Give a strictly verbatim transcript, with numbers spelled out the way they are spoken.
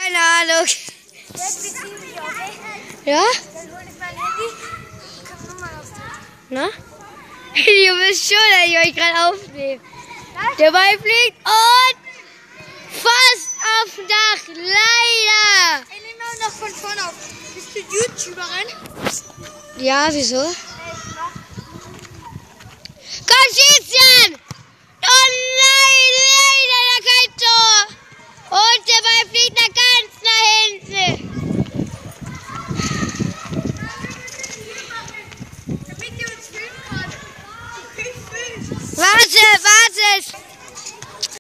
keine Ahnung. Jetzt bist du mich, okay? Ja? Dann hol ich mein Handy. Kannst du mal austreten. Na? Du bist schon, dass ich euch gerade aufnehme. Der Ball fliegt und fast aufs Dach. Leider. Ich nehme auch noch von vorne auf. Bist du YouTuberin? Ja, wieso? Hey, mach. Komm, schieß!